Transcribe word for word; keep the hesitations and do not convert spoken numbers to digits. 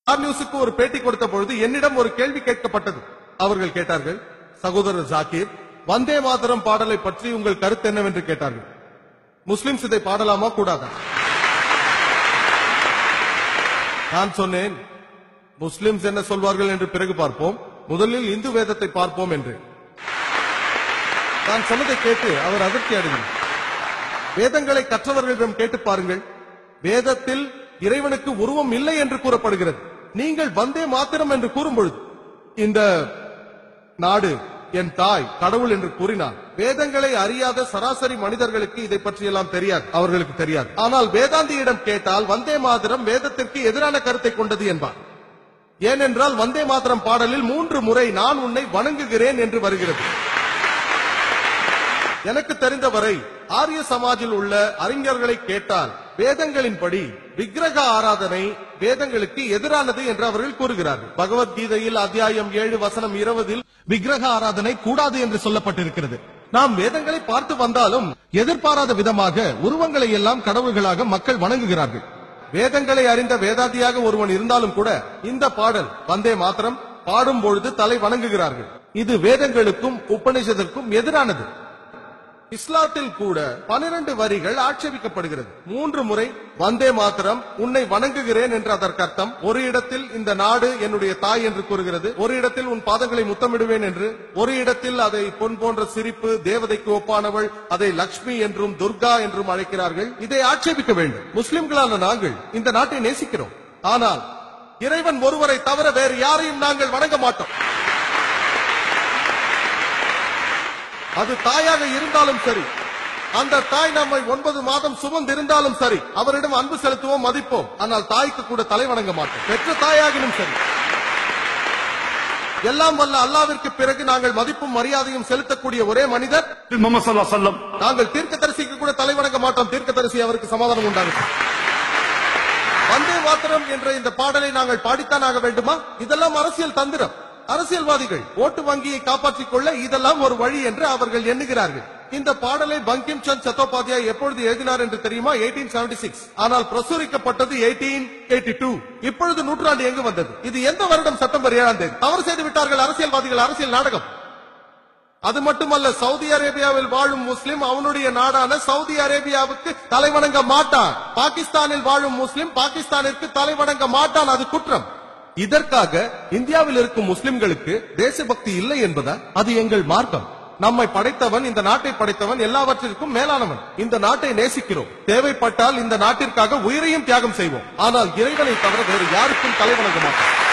நியூஸுக்கு ஒரு பேட்டி கொடுத்த பொழுது என்னிடம் ஒரு கேள்வி கேட்கப்பட்டது. அவர்கள் கேட்டார்கள், சகோதரர் ஜாகீர், வந்தே மாதரம் பாடலை பற்றி உங்கள் கருத்து என்னவென்று கேட்டார்கள். முஸ்லிம்ஸ் இதை பாடலாமா கூடாதா? நான் சொன்னேன், முஸ்லிம்ஸ் என்ன சொல்வார்கள் என்று பிறகு பார்ப்போம், முதலில் இந்து வேதத்தை பார்ப்போம் என்று. நான் சொன்னதை கேட்டு அவர் அதிர்ச்சி அடைந்தார். வேதங்களை கற்றவர்களிடம் கேட்டு பாருங்கள், வேதத்தில் இறைவனுக்கு உருவம் இல்லை என்று கூறப்படுகிறது. நீங்கள் வந்தே மாத்திரம் என்று கூறும் பொழுது இந்த நாடு என் தாய் கடவுள் என்று கூறினார். வேதங்களை அறியாத சராசரி மனிதர்களுக்கு இதை பற்றியெல்லாம் தெரியாது, அவர்களுக்கு தெரியாது. ஆனால் வேதாந்தியிடம் கேட்டால் வந்தே மாதரம் வேதத்திற்கு எதிரான கருத்தை கொண்டது என்பார். ஏனென்றால் வந்தே மாதரம் பாடலில் மூன்று முறை நான் உன்னை வணங்குகிறேன் என்று வருகிறது. எனக்கு தெரிந்தவரை ஆரிய சமாஜில் உள்ள அறிஞர்களை கேட்டால் வேதங்களின்படி விக்கிரக ஆராதனை வேதங்களுக்கு எதிரானது என்று அவர்கள் கூறுகிறார்கள். பகவத்கீதையில் அத்தியாயம் ஏழு வசனம் இருபதில் விக்கிரக ஆராதனை கூடாது என்று சொல்லப்பட்டிருக்கிறது. நாம் வேதங்களை பார்த்து வந்தாலும் எதிர்பாராத விதமாக உருவங்களை எல்லாம் கடவுள்களாக மக்கள் வணங்குகிறார்கள். வேதங்களை அறிந்த வேதாந்தியாக ஒருவன் இருந்தாலும் கூட இந்த பாடல் வந்தே மாத்திரம் பாடும் பொழுது தலை வணங்குகிறார்கள். இது வேதங்களுக்கும் உபநிஷத்திற்கும் எதிரானது. இஸ்லாத்தில் கூட பனிரெண்டு வரிகள் ஆட்சேபிக்கப்படுகிறது. மூன்று முறை வந்தே மாத்திரம் உன்னை வணங்குகிறேன் என்று அதற்கு அர்த்தம். ஒரு இடத்தில் இந்த நாடு என்னுடைய தாய் என்று கூறுகிறது, ஒரு இடத்தில் உன் பாதங்களை முத்தமிடுவேன் என்று, ஒரு இடத்தில் அதை பொன் போன்ற சிரிப்பு, தேவதைக்கு ஒப்பானவள், அதை லக்ஷ்மி என்றும் துர்கா என்றும் அழைக்கிறார்கள். இதை ஆட்சேபிக்க வேண்டும். முஸ்லிம்களான நாங்கள் இந்த நாட்டை நேசிக்கிறோம். ஆனால் இறைவன் ஒருவரை தவிர வேறு யாரையும் நாங்கள் வணங்க மாட்டோம். அது தாயாக இருந்தாலும் சரி, அந்த தாய் நம்மை ஒன்பது மாதம் சுமந்திருந்தாலும் சரி, அவரிடம் அன்பு செலுத்துவோம், மதிப்போம். ஆனால் தாய்க்கு கூட தலை வணங்க மாட்டோம். பெற்ற தாயாகினும் சரி. எல்லாம் வல்ல அல்லாவிற்கு பிறகு நாங்கள் மதிப்பும் மரியாதையும் செலுத்தக்கூடிய ஒரே மனிதர் முஹம்மது ஸல்லல்லாஹு அலைஹி வஸல்லம். நாங்கள் தீர்க்கதரிசிக்கு கூட தலை வணங்க மாட்டோம். தீர்க்கதரிசி அவருக்கு சமாதானம் உண்டாகும். வந்தே மாத்திரம் என்ற இந்த பாடலை நாங்கள் பாடித்தான் ஆக வேண்டுமா? இதெல்லாம் அரசியல் தந்திரம். அரசியல்வாதிகள் ஓட்டு வங்கியை காப்பாற்றிக் கொள்ள இதெல்லாம் ஒரு வழி என்று அவர்கள் எண்ணுகிறார்கள். இந்த பாடலை பங்கிம் சந்த் சட்டோபாத்யாய் எப்பொழுது எழுதினார் என்று தெரியுமா? Eighteen seventy six. ஆனால் பிரசுரிக்கப்பட்டது எயிட்டீன் எயிட்டி டூ. இப்பொழுது நூற்றாண்டு எங்கு வந்தது? இது எந்த வருடம்? செப்டம்பர் ஏழாம் தேதி. தவறு செய்து விட்டார்கள் அரசியல்வாதிகள். அரசியல் நாடகம். அது மட்டுமல்ல, சவுதி அரேபியாவில் வாழும் முஸ்லிம் அவனுடைய நாடான சவுதி அரேபியாவுக்கு தலை வணங்க மாட்டான். பாகிஸ்தானில் வாழும் முஸ்லிம் பாகிஸ்தானிற்கு தலை வணங்க மாட்டான். அது குற்றம். இதற்காக இந்தியாவில் இருக்கும் முஸ்லிம்களுக்கு தேசபக்தி இல்லை என்பதா? அது எங்கள் மார்க்கம். நம்மை படைத்தவன், இந்த நாட்டை படைத்தவன் எல்லாவற்றிற்கும் மேலானவன். இந்த நாட்டை நேசிக்கிறோம். தேவைப்பட்டால் இந்த நாட்டிற்காக உயிரையும் தியாகம் செய்வோம். ஆனால் இறைவனை தவிர வேறு யாருக்கும் தலை வணங்க மாட்டோம்.